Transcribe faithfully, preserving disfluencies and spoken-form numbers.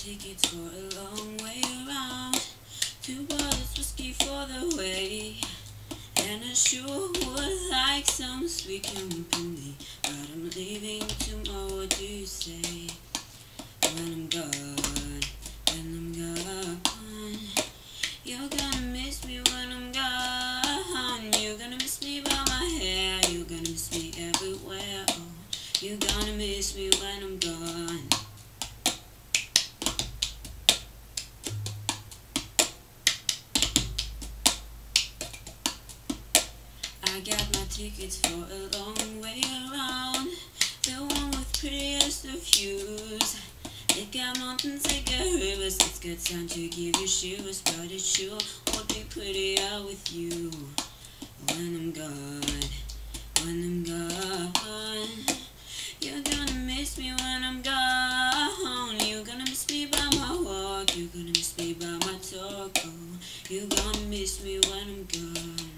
tickets for a long way around. Two bottles whiskey for the way, and I sure would like some sweet company, but I'm leaving tomorrow. What do you say? When I'm gone, when I'm gone, you're gonna miss me when I'm gone. You're gonna miss me by my hair, you're gonna miss me everywhere. Oh, you're gonna miss me when I'm gone. I got my tickets for a long way around, the one with prettiest of views. It got mountains, it got rivers, it's got time to give you shivers, but it sure would be prettier with you. When I'm gone, when I'm gone, you're gonna miss me when I'm gone. You're gonna miss me by my walk, you're gonna miss me by my talk. Oh, you're gonna miss me when I'm gone.